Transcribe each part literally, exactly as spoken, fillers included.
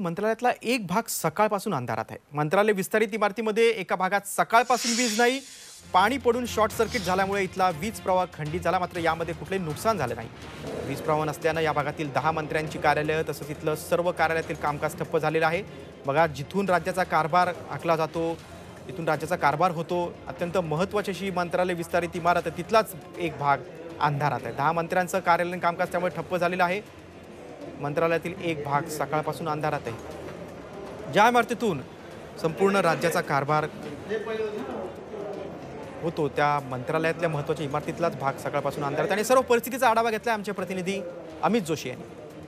मंत्रालयातला एक भाग सकाळपासून अंधारात आहे। मंत्रालय विस्तारित इमारतीमध्ये एका भागात सकाळपासून वीज नाही, पाणी पडून शॉर्ट सर्किट झाल्यामुळे इथला वीज प्रवाह खंडित झाला। मात्र यामध्ये कुठलेही नुकसान झाले नाही। वीज प्रवाह नसल्याने या भागातील दहा मंत्र्यांची कार्यालय तसंच इथलं सर्व कार्यालयातील कामकाज ठप्प झालेलं आहे। बघा, जिथून राज्याचा कारभार आखला जातो, इथून राज्याचा कारभार होतो, अत्यंत महत्त्वाची अशी मंत्रालय विस्तारित इमारत आहे, तिथलाच एक भाग अंधारात आहे। दहा मंत्र्यांचं कार्यालयीन कामकाज त्यामुळे ठप्प झालेलं आहे। मंत्रालयातील एक भाग सकाळपासून अंधारात आहे। ज्या इमारतीतून संपूर्ण राज्याचा कारभार होतो त्या मंत्रालयातल्या महत्त्वाच्या इमारतीतलाच भाग सकाळपासून अंधारात आणि सर्व परिस्थितीचा आढावा घेतला आमचे प्रतिनिधी अमित जोशी यांनी।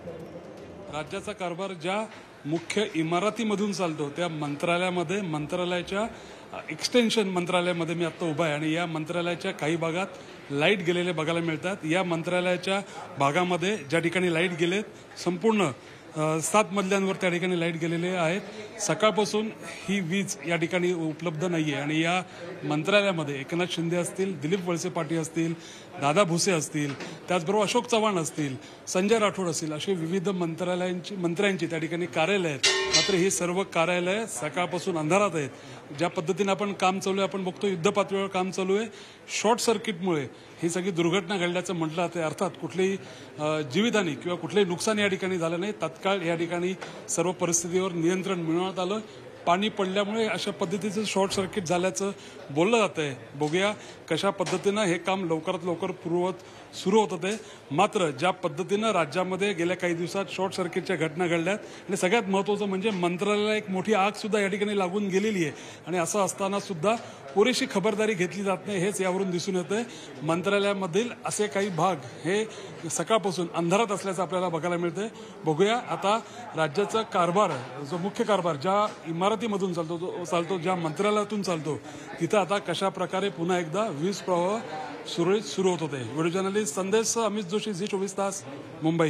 राज्याचा कारभार ज्या मुख्य इमारतीमधून चालतो त्या मंत्रालयामध्ये, मंत्रालयाच्या एक्सटेन्शन मंत्रालयामध्ये मी आता उभा आहे आणि या मंत्रालयाच्या काही भागात लाईट गेलेले बघायला मिळतात। या मंत्रालयाच्या भागामध्ये ज्या ठिकाणी लाईट गेलेत संपूर्ण सात मजल्यांवर त्या ठिकाणी लाईट गेलेले आहेत। सकाळपासून ही वीज या ठिकाणी उपलब्ध नाही आहे आणि या मंत्रालयामध्ये एकनाथ शिंदे असतील, दिलीप वळसे पाटील असतील, दादा भुसे असतील, त्याचबरोबर अशोक चव्हाण असतील, संजय राठोड असतील, असे विविध मंत्रालयांची मंत्र्यांची त्या ठिकाणी कार्यालय आहेत। मात्र ही सर्व कार्यालय सकाळपासून अंधारात आहेत। ज्या पद्धतीने आपण काम चालू आहे, आपण बघतो युद्ध पातळीवर काम चालू आहे। शॉर्ट सर्किटमुळे ही सगळी दुर्घटना घडल्याचं म्हटलं जाते। अर्थात कुठलीही जीवितहानी किंवा कुठलेही नुकसान या ठिकाणी झालं नाही। तात्काळ या ठिकाणी सर्व परिस्थितीवर नियंत्रण मिळवण्यात आलं। पाणी पडल्यामुळे अशा पद्धतीचं शॉर्ट सर्किट झाल्याचं बोललं जात आहे। बघूया कशा पद्धतीनं हे काम लवकरात लवकर पूर्ववत सुरू होत होते। मात्र ज्या पद्धतीनं राज्यामध्ये गेल्या काही दिवसात शॉर्ट सर्किटच्या घटना घडल्यात आणि सगळ्यात महत्त्वाचं म्हणजे मंत्रालयाला एक मोठी आग सुद्धा या ठिकाणी लागून गेलेली आहे आणि असं असताना सुद्धा पुरेशी खबरदारी घेतली जात नाही, हेच यावरून दिसून येतंय। मंत्रालयामधील असे काही भाग हे सकाळपासून अंधारात असल्याचं आपल्याला बघायला मिळतंय। बघूया आता राज्याचा कारभार, जो मुख्य कारभार ज्या इमारतीमधून चालतो जो चालतो ज्या मंत्रालयातून चालतो तिथं आता कशा प्रकारे पुन्हा एकदा वीज प्रवाह सुरळीत सुरू होत होते। व्हिडिओ जर्नलिस्ट संदेश अमित जोशी, झी चोवीस तास, मुंबई।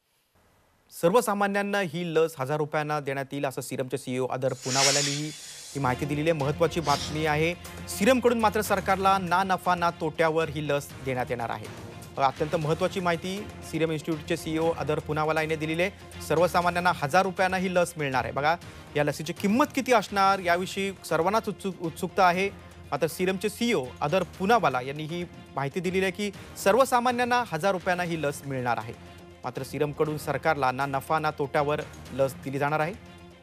सर्वसामान्यांना ही लस हजार रुपयांना देण्यात येईल असं सिरमचे सीईओ आदर पुनावालांनी ही माहिती दिलेली आहे। महत्त्वाची बातमी आहे, सिरमकडून मात्र सरकारला ना नफा ना तोट्यावर ही लस देण्यात येणार आहे। अत्यंत महत्त्वाची माहिती सिरम इन्स्टिट्यूटचे सीईओ आदर पुनावाला यांनी दिलेली आहे। सर्वसामान्यांना हजार रुपयांना ही लस मिळणार आहे। बघा, या लसीची किंमत किती असणार याविषयी सर्वांनाच उत्सुक उत्सुकता आहे। मात्र सिरमचे सीईओ आदर पुनावाला यांनी ही माहिती दिलेली आहे की सर्वसामान्यांना हजार रुपयांना ही लस मिळणार आहे। मात्र सिरमकडून सरकारला ना नफा ना तोट्यावर लस दिली जाणार आहे।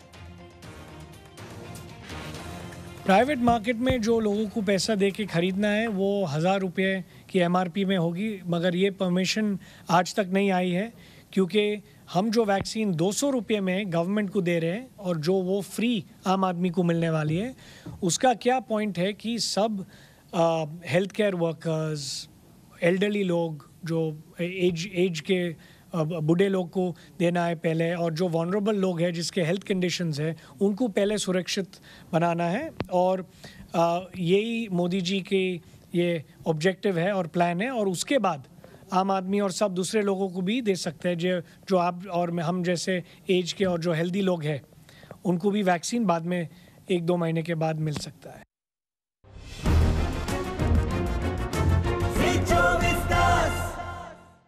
प्राइवेट मार्केट में जो लोगों को पैसा दे के खरीदना है वो हज़ार रुपये की एमआरपी में होगी, मगर ये परमिशन आज तक नहीं आई है क्योंकि हम जो वैक्सीन दो सौ रुपये में गवर्नमेंट को दे रहे हैं और जो वो फ्री आम आदमी को मिलने वाली है, उसका क्या पॉइंट है कि सब हेल्थ केयर वर्कर्स, एल्डरली लोग, जो एज एज के बूढ़े लोग को देना है पहले, और जो वनरेबल लोग हैं जिसके हेल्थ कंडीशंस है उनको पहले सुरक्षित बनाना है। और यही मोदी जी की ये ऑब्जेक्टिव है और प्लान है। और उसके बाद आम आदमी और सब दूसरे लोगों को भी दे सकते हैं, जो जो आप और हम जैसे एज के और जो हेल्दी लोग हैं उनको भी वैक्सीन बाद में एक दो महीने के बाद मिल सकता है।